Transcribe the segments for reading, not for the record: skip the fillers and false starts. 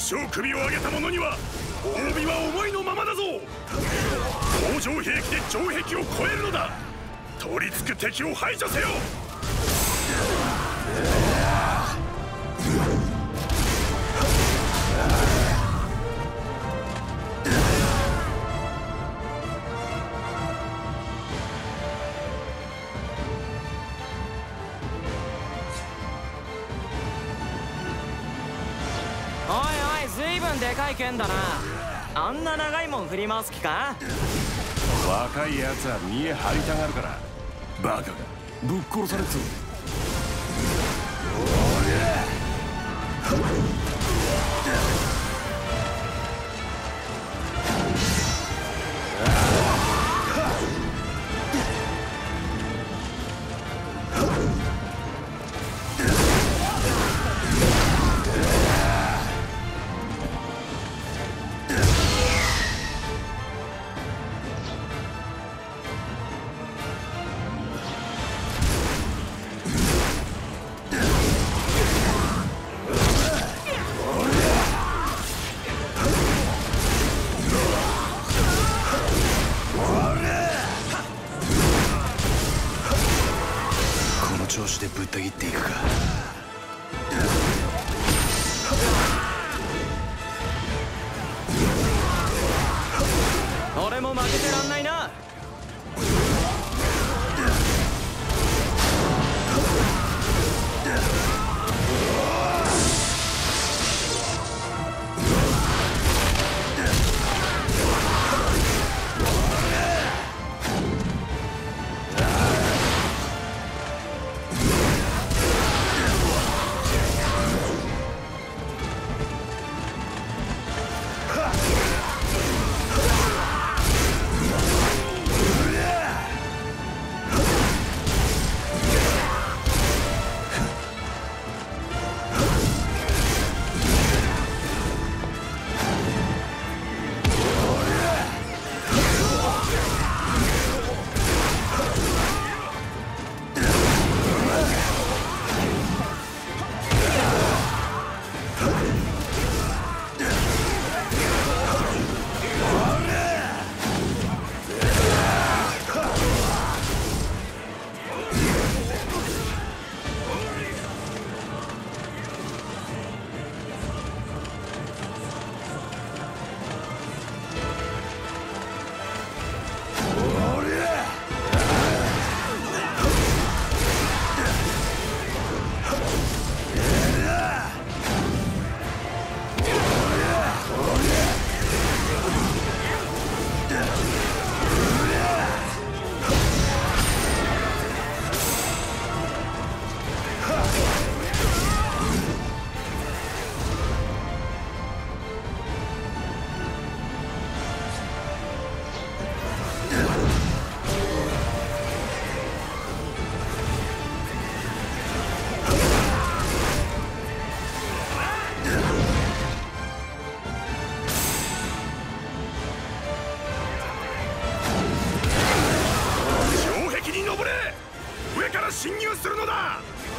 勝首を上げた者には褒美は思いのままだぞ。工場兵器で城壁を越えるのだ。取り付く敵を排除せよ。 随分でかい剣だな。あんな長いもん振り回す気か。 若いやつは見え張りたがるからバカがぶっ殺されつ。 調子でぶった切っていくか。 俺も負けてらんないな。 侵入するのだ。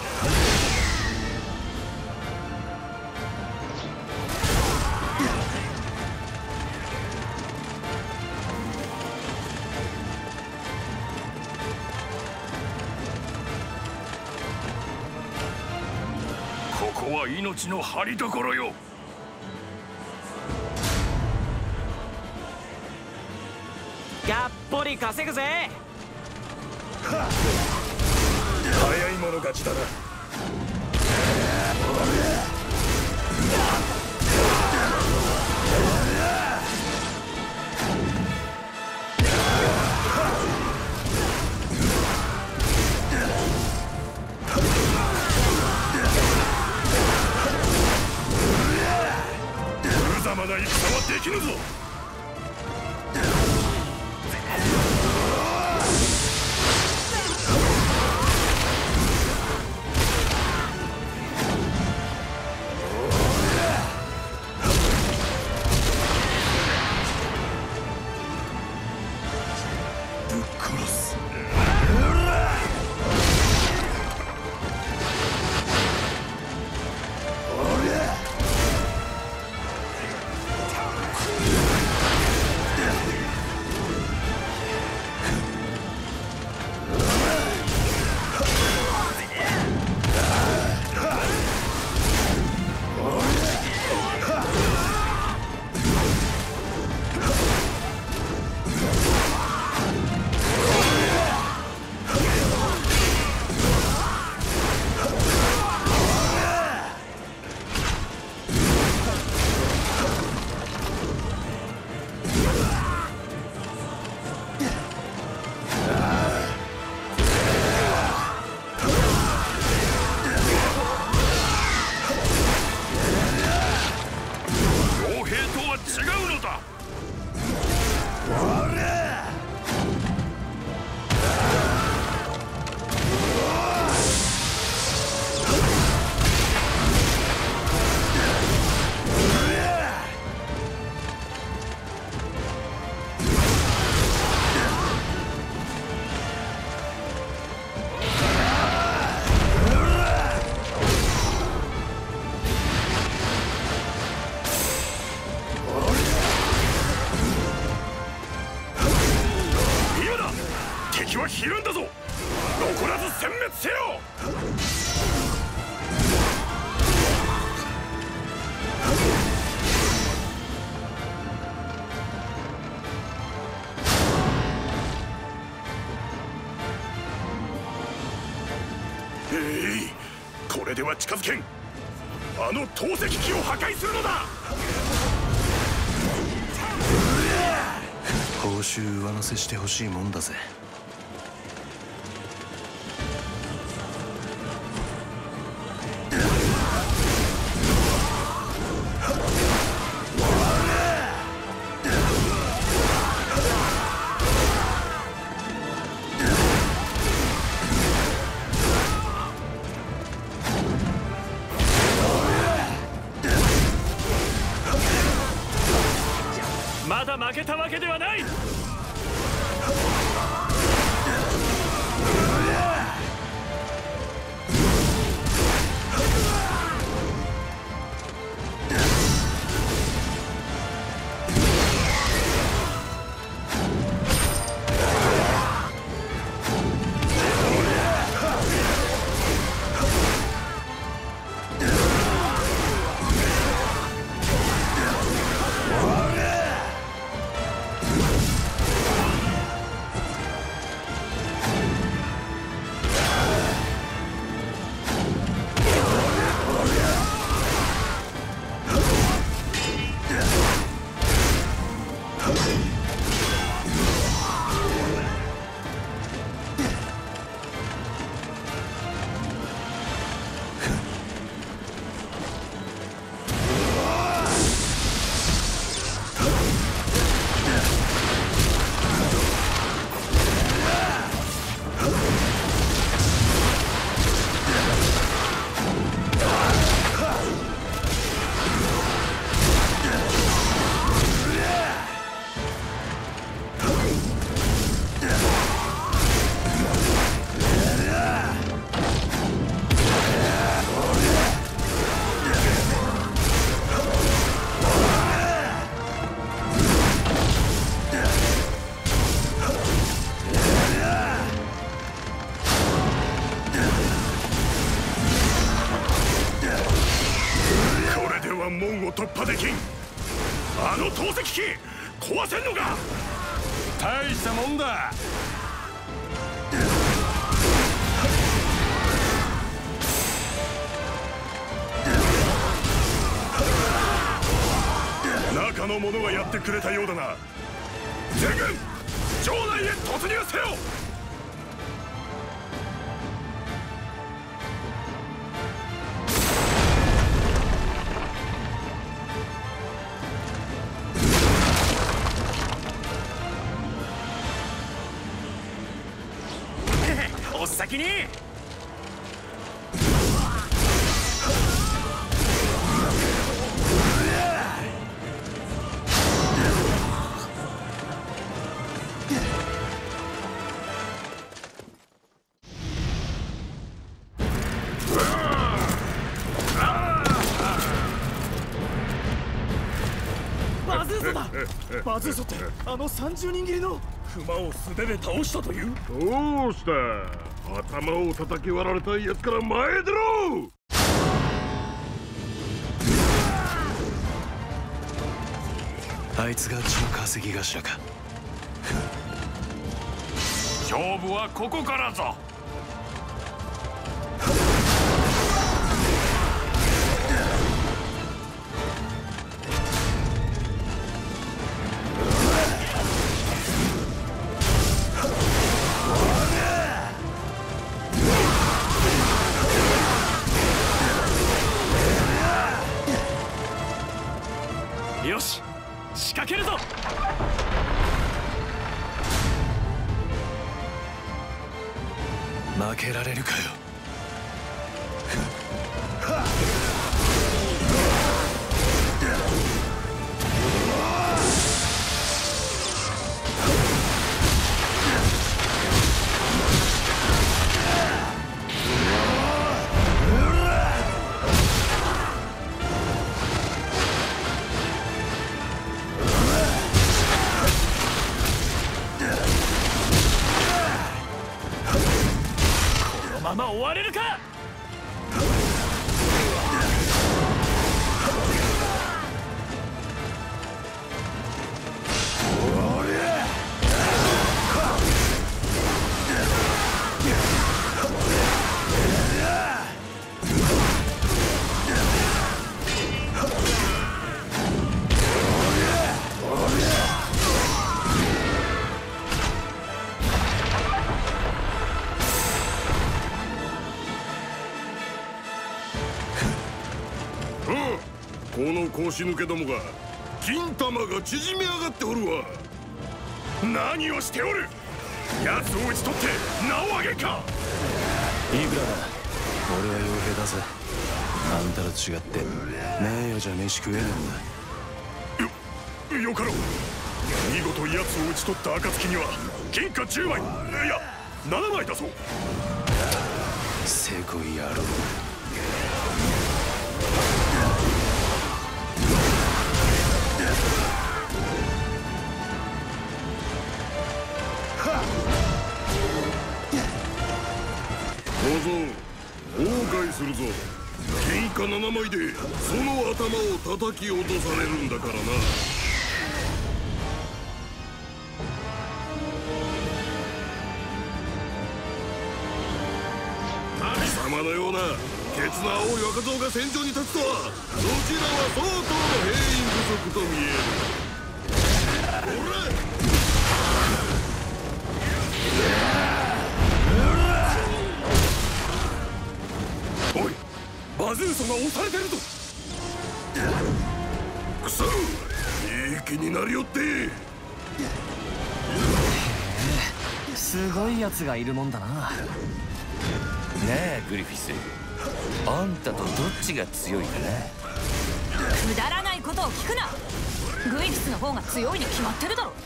ここは命の張り所よ。 がっぽり稼ぐぜ。 早い者勝ちだな。無様な戦はできぬぞ。 はひるんだぞ。残らず殲滅せよ。これでは近づけん。あの投石機を破壊するのだ。 報酬上乗せしてほしいもんだぜ。 まだ負けたわけではない。門を突破できん。あの投石機壊せんのか。 大したもんだ。 中の者がやってくれたようだな。全軍城内へ突入せよ。お先に。 バズーソだ。バズーソってあの30人斬りの熊を素手で倒したという。 どうした。頭を叩き割られたやつから前出ろ。 あいつがうちの稼ぎ頭か。 勝負はここからぞ。 よし、仕掛けるぞ。 負けられるかよ。 まま終われるか。 この腰抜けどもが金玉が縮み上がっておるわ。何をしておる。奴を討ち取って名を上げんか。 いくらだ、俺は傭兵だぜ。あんたらと違って名誉じゃ飯食えねよかろう。見事奴を討ち取った暁には金貨10枚、いや7枚だぞ。 せこい野郎。 小僧、後悔するぞ。金貨7枚でその頭を叩き落とされるんだからな。神様のようなケツの青い若造が戦場に立つとは、どちらは相当の兵員不足と見える。ほらおい、バズーソが押されてるぞ。くそ、いい気になりよって。 すごいやつがいるもんだな。 ねえグリフィス、あんたとどっちが強いかな。 くだらないことを聞くな。グリフィスの方が強いに決まってるだろ。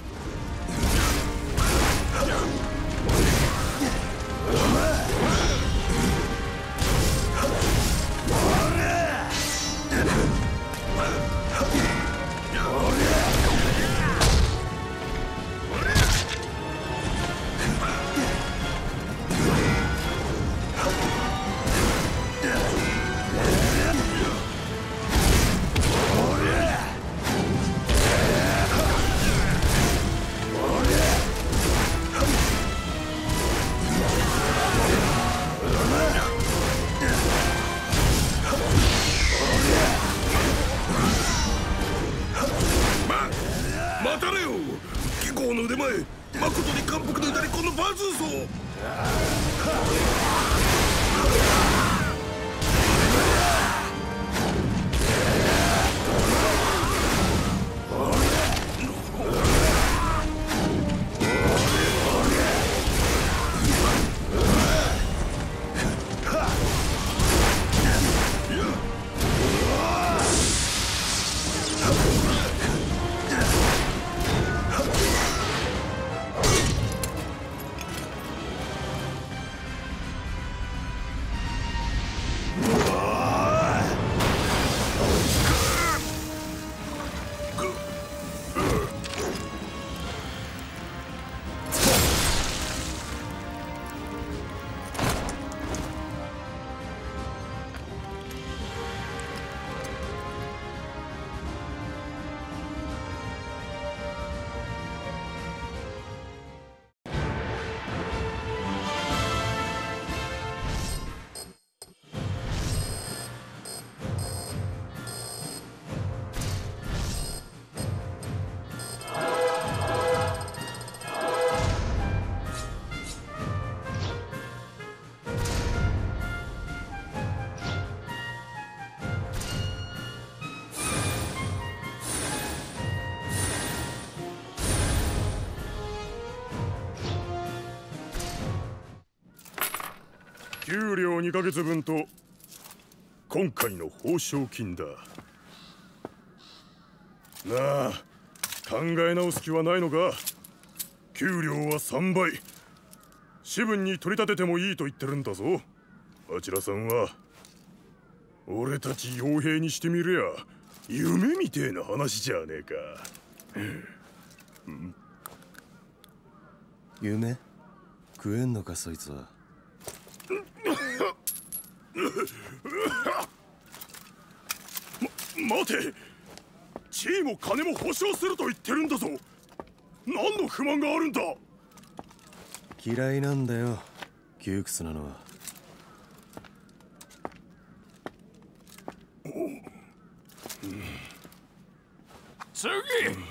待たれよ。貴公の腕前、誠に感服の至りこのバズーソ。給料2ヶ月分と今回の報奨金だ。なあ、考え直す気はないのか。給料は3倍、士分に取り立ててもいいと言ってるんだぞ。あちらさんは俺たち傭兵にしてみりゃ夢みてえな話じゃねえか。 夢食えんのかそいつは。 待て、地位も金も保証すると言ってるんだぞ。何の不満があるんだ。 嫌いなんだよ窮屈なのは。 次